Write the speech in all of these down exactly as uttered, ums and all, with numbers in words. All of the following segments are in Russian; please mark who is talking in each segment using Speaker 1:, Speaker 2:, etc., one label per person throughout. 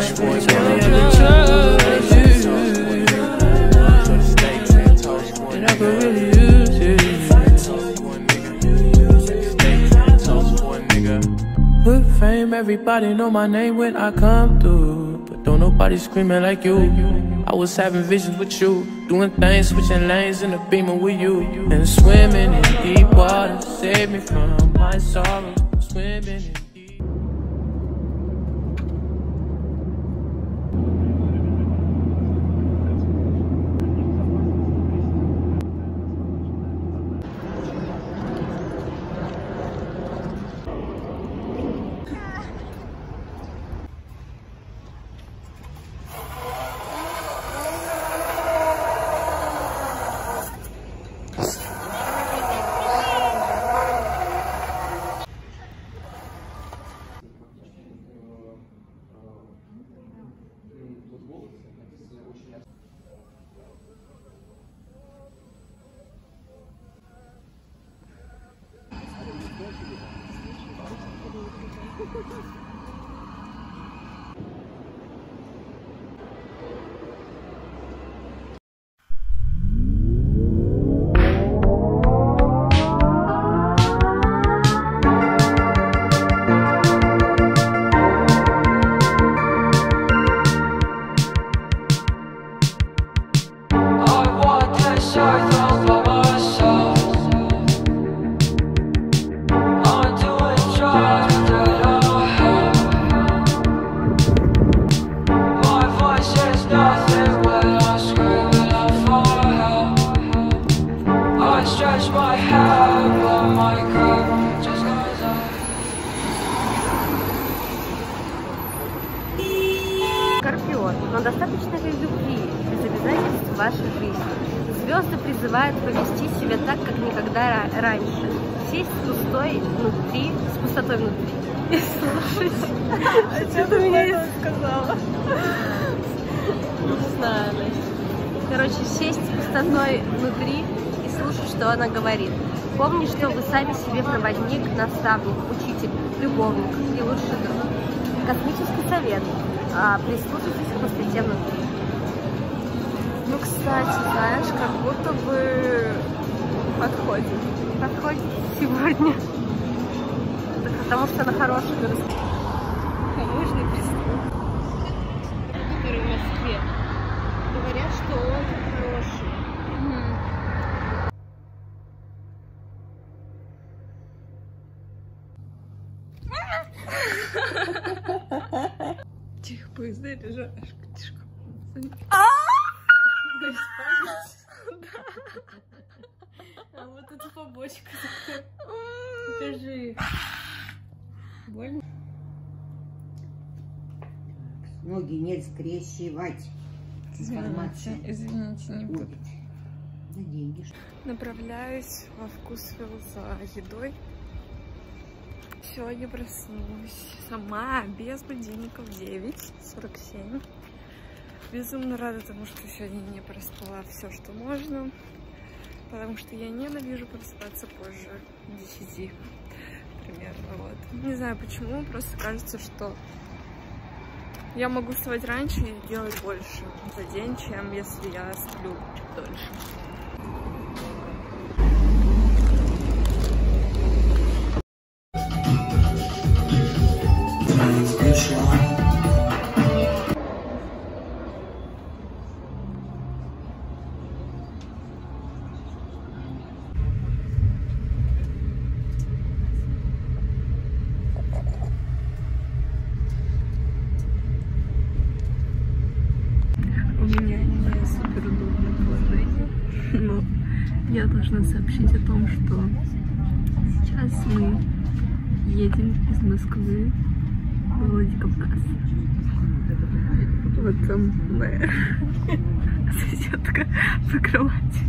Speaker 1: toast for a nigga. Steaks and toast for a nigga. And I could really use it. Toast for a nigga. Steaks and toast for a nigga. With fame, everybody know my name when I come through. But don't nobody screaming like you. I was having visions with you, doing things, switching lanes in the Beamer with you, and swimming in deep water. Save me from my sorrow. Swimming in deep.
Speaker 2: Скорпион, но достаточно ли любви без обязательств в вашей жизни? Звезды призывают повести себя так, как никогда раньше. Сесть с пустой внутри, с пустотой внутри и слушать. А что ты мне сказала? Не знаю, Настя. Короче, сесть с пустотой внутри и слушать, что она говорит. Помни, что вы сами себе проводник, наставник, учитель, любовник и лучший друг. Космический совет. А, прислушайтесь к пустоте внутри.
Speaker 3: Ну, кстати, знаешь, как будто бы подходит.
Speaker 2: Подходит сегодня. Потому что она хорошая.
Speaker 3: Таможенный преступ, который в Москве. Говорят, что он хороший. Тихо, поезда лежат. Тишко. А вот эта побочка. Покажи. Больно?
Speaker 4: Ноги не скрещивать.
Speaker 3: Извините, извините, не буду.
Speaker 4: За деньги.
Speaker 3: Направляюсь во Вкусвилл за едой. Сегодня проснулась сама, без будильника в девять сорок семь. Безумно рада тому, что сегодня не проспала все, что можно, потому что я ненавижу просыпаться позже десяти примерно. Вот. Не знаю почему, просто кажется, что я могу вставать раньше и делать больше за день, чем если я сплю чуть дольше. У меня не супер удобное положение, но я должна сообщить о том, что сейчас мы едем из Москвы в Владикавказ. Вот там моя соседка по кровати.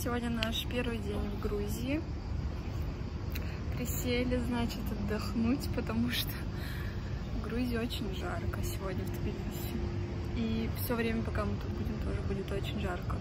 Speaker 3: Сегодня наш первый день в Грузии. Присели, значит, отдохнуть, потому что в Грузии очень жарко сегодня в Тбилиси. И все время, пока мы тут будем, тоже будет очень жарко.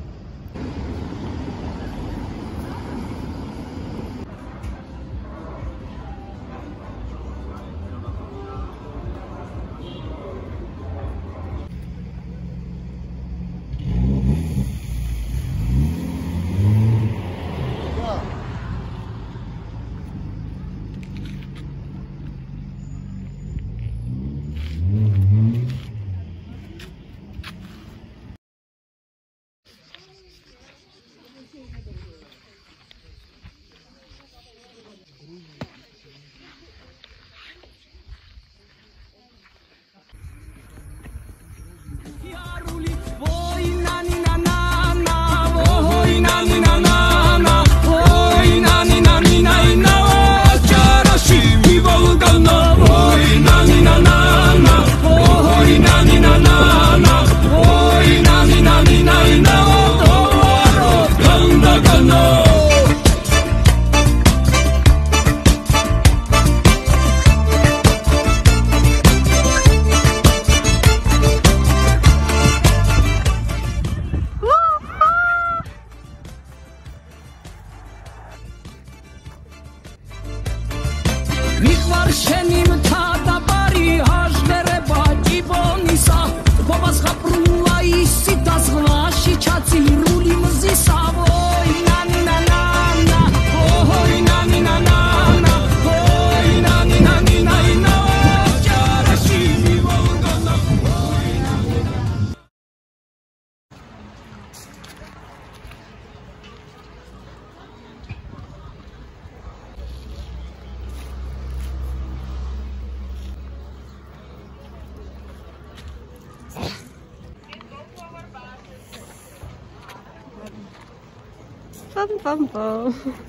Speaker 2: Пам-пам-пам.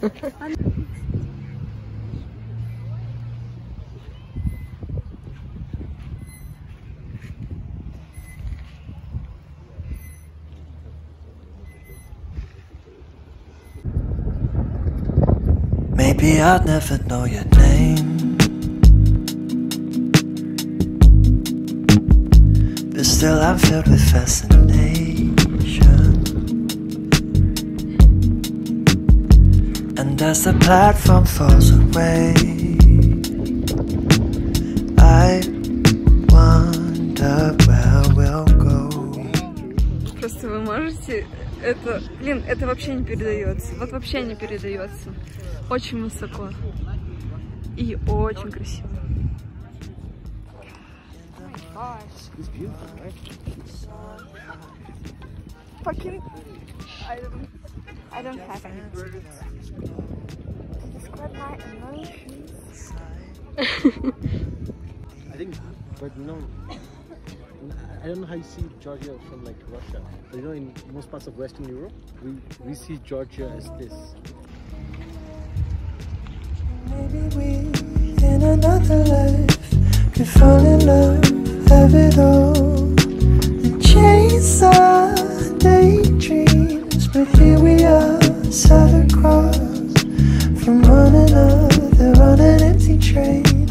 Speaker 5: Maybe I'll never know your name, but still I'm filled with fascination. And as the platform falls away, I wonder where we'll go.
Speaker 3: Просто вы можете... Это... Блин, это вообще не передается. Вот вообще не передается. Очень высоко. И очень красиво. Fucking... I don't... I don't have any words. Describe my emotions.
Speaker 6: I think, but no, I don't know how you see Georgia from like Russia. But you know, in most parts of Western Europe, we we see Georgia as this.
Speaker 5: Maybe we, in another life, could fall in love, have it all, and chase our daydreams. But here we are, sat across from one another on an empty train,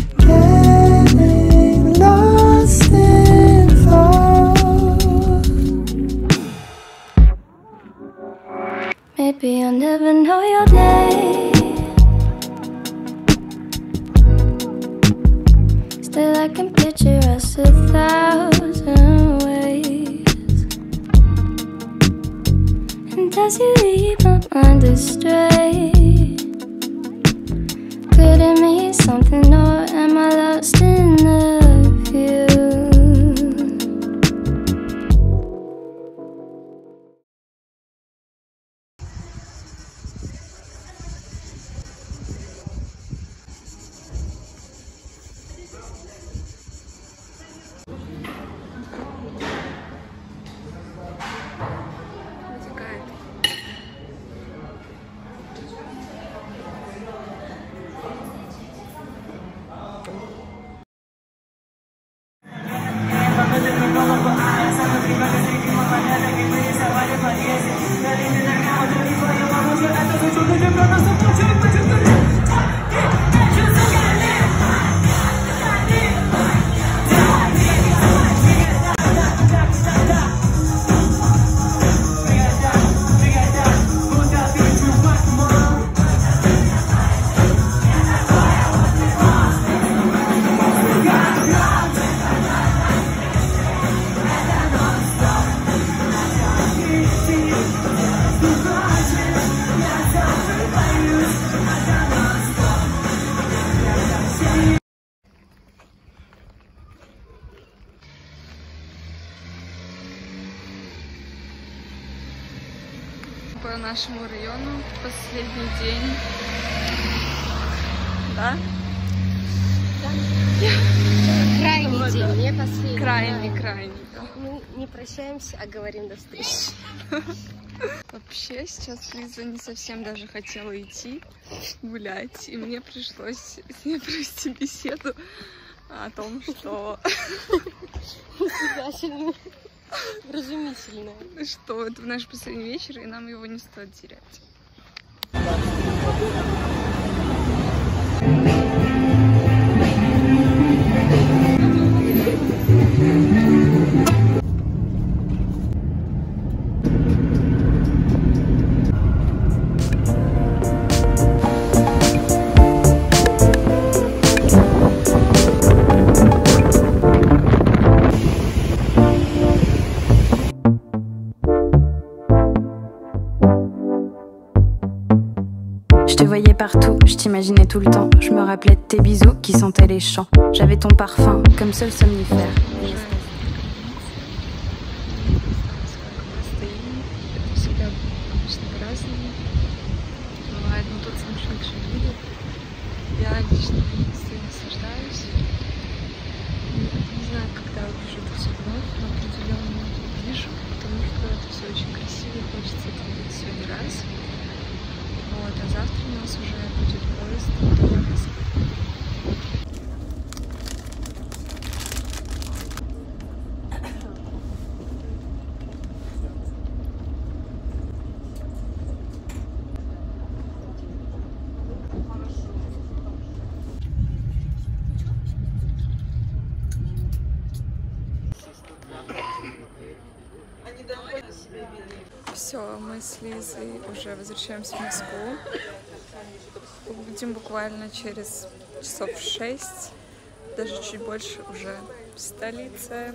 Speaker 5: getting lost in thought.
Speaker 7: Maybe I'll never know your name, still I can picture us a thousand ways. And as you leave my mind astray, could it mean something or am I lost in the view?
Speaker 3: по нашему району. Последний день. Да?
Speaker 2: Крайний день, не последний.
Speaker 3: Крайний, крайний.
Speaker 2: Мы не прощаемся, а говорим до встречи.
Speaker 3: Вообще, сейчас Лиза не совсем даже хотела идти гулять, и мне пришлось с ней провести беседу о том, что...
Speaker 2: Нифига вразумительно.
Speaker 3: Что это наш последний вечер, и нам его не стоит терять.
Speaker 8: Je te voyais partout, je t'imaginais tout le temps. Je me rappelais de tes bisous qui sentaient les champs. J'avais ton parfum comme seul somnifère.
Speaker 3: Я лично сильно наслаждаюсь. Не знаю, когда увижу это все вновь, но определенно вижу, потому что это все очень красиво, и хочется это видеть сегодня раз. Вот, а завтра у нас уже будет поезд до Москвы. Все, мы с Лизой уже возвращаемся в Москву. Будем буквально через часов шесть, даже чуть больше, уже в столице.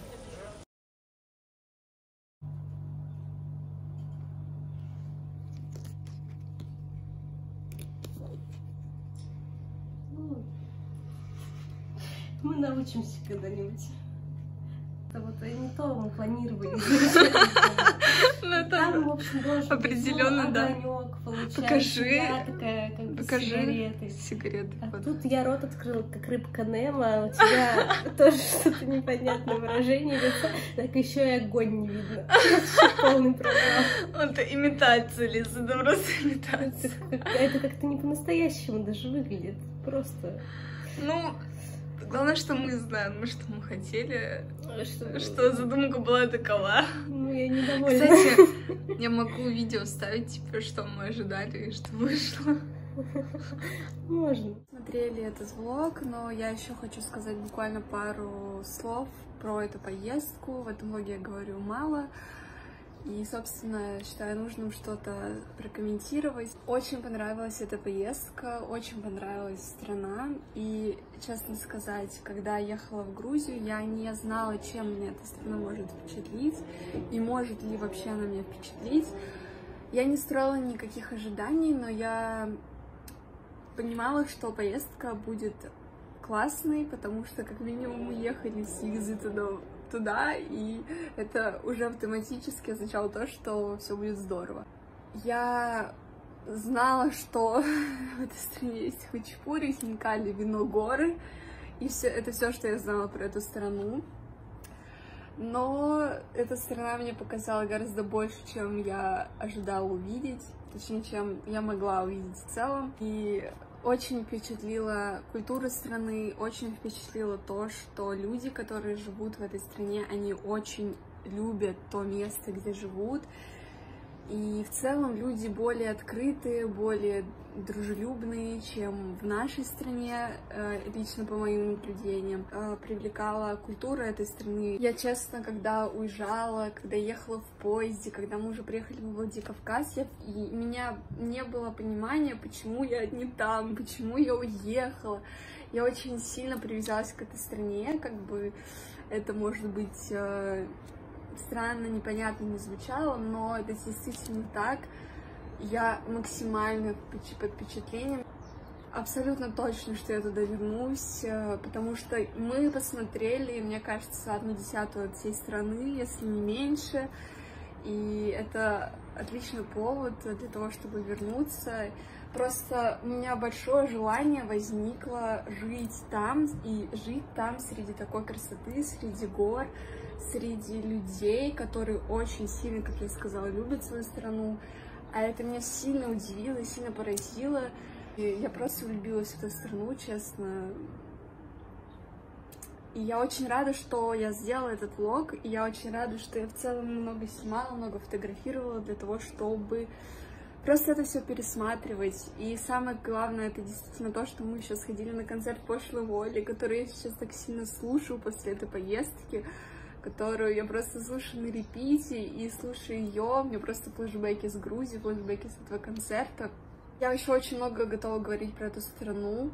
Speaker 2: Мы научимся когда-нибудь. Это вот не то мы планировали. Там, в общем, должен
Speaker 3: определенно,
Speaker 2: быть
Speaker 3: да.
Speaker 2: огонек, получается.
Speaker 3: Покажи.
Speaker 2: Я такая, как бы,
Speaker 3: Покажи
Speaker 2: сигареты.
Speaker 3: Сигареты.
Speaker 2: А
Speaker 3: Вот.
Speaker 2: тут я рот открыла, как рыбка Немо, а у тебя тоже что-то непонятное выражение лица. Так еще и огонь не видно. Полный провал.
Speaker 3: Это имитация, Лиза, это просто имитация.
Speaker 2: Это как-то не по-настоящему даже выглядит. Просто...
Speaker 3: Ну, главное, что мы знаем, что мы хотели,
Speaker 2: Что,
Speaker 3: что задумка была такова.
Speaker 2: Ну, я недовольна.
Speaker 3: Кстати, я могу видео ставить, типа, что мы ожидали и что вышло.
Speaker 2: Можно.
Speaker 3: Смотрели этот влог, но я еще хочу сказать буквально пару слов про эту поездку. В этом влоге я говорю мало. И, собственно, считаю нужным что-то прокомментировать. Очень понравилась эта поездка, очень понравилась страна. И, честно сказать, когда я ехала в Грузию, я не знала, чем меня эта страна может впечатлить, и может ли вообще она меня впечатлить. Я не строила никаких ожиданий, но я понимала, что поездка будет классной, потому что, как минимум, мы ехали с Лизой туда, туда, и это уже автоматически означало то, что все будет здорово. Я знала, что в этой стране есть хачапури, хинкали, вино, горы, и все, это все, что я знала про эту страну. Но эта страна мне показала гораздо больше, чем я ожидала увидеть, точнее, чем я могла увидеть в целом. И очень впечатлила культура страны, очень впечатлило то, что люди, которые живут в этой стране, они очень любят то место, где живут. И в целом люди более открытые, более дружелюбные, чем в нашей стране, лично по моим наблюдениям. Привлекала культура этой страны. Я, честно, когда уезжала, когда ехала в поезде, когда мы уже приехали в Владикавказ, я, и у меня не было понимания, почему я не там, почему я уехала. Я очень сильно привязалась к этой стране, как бы это, может быть, странно, непонятно не звучало, но это действительно так. Я максимально под впечатлением. Абсолютно точно, что я туда вернусь, потому что мы посмотрели, мне кажется, одну десятую от всей страны, если не меньше. и это отличный повод для того, чтобы вернуться. Просто у меня большое желание возникло жить там, и жить там среди такой красоты, среди гор, среди людей, которые очень сильно, как я сказала, любят свою страну. А это меня сильно удивило и сильно поразило. И я просто влюбилась в эту страну, честно. И я очень рада, что я сделала этот влог, и я очень рада, что я в целом много снимала, много фотографировала для того, чтобы просто это все пересматривать. И самое главное, это действительно то, что мы еще сходили на концерт Пошлой Молли, который я сейчас так сильно слушаю после этой поездки, которую я просто слушаю на репите, и слушаю ее, мне просто флешбеки с Грузии, флешбеки с этого концерта. Я еще очень много готова говорить про эту страну,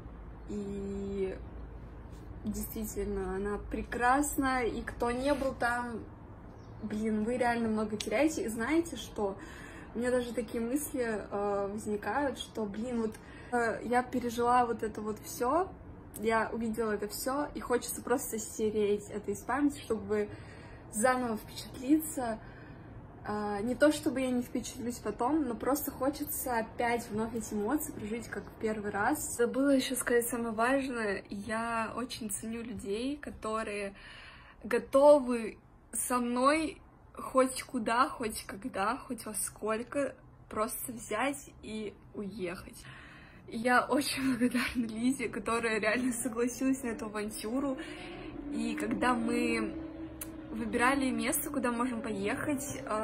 Speaker 3: и действительно, она прекрасна, и кто не был там, блин, вы реально много теряете. И знаете что? У меня даже такие мысли э, возникают, что, блин, вот э, я пережила вот это вот все, я увидела это все, и хочется просто стереть это из памяти, чтобы заново впечатлиться. Uh, не то, чтобы я не впечатлюсь потом, но просто хочется опять вновь эти эмоции прожить, как в первый раз. Забыла еще сказать самое важное. Я очень ценю людей, которые готовы со мной хоть куда, хоть когда, хоть во сколько просто взять и уехать. Я очень благодарна Лизе, которая реально согласилась на эту авантюру. И когда мы выбирали место, куда можем поехать,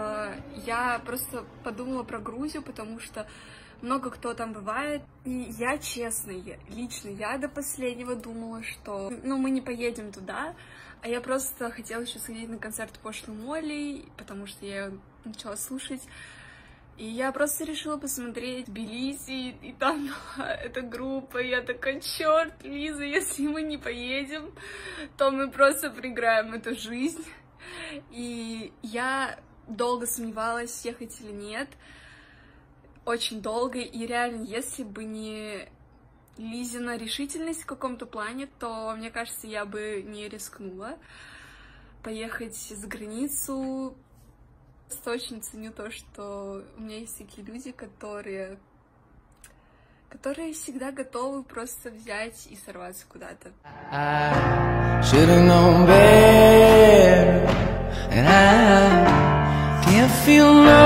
Speaker 3: я просто подумала про Грузию, потому что много кто там бывает. И я, честно, лично я до последнего думала, что ну, мы не поедем туда, а я просто хотела еще сходить на концерт Пошлой Молли, потому что я ее начала слушать. И я просто решила посмотреть Тбилиси, и там эта группа, и я такая, черт, Лиза, если мы не поедем, то мы просто проиграем эту жизнь. И я долго сомневалась, ехать или нет, очень долго, и реально, если бы не Лизина решительность в каком-то плане, то, мне кажется, я бы не рискнула поехать за границу. Просто очень ценю то, что у меня есть такие люди, которые, которые всегда готовы просто взять и сорваться куда-то.
Speaker 1: And I can't feel no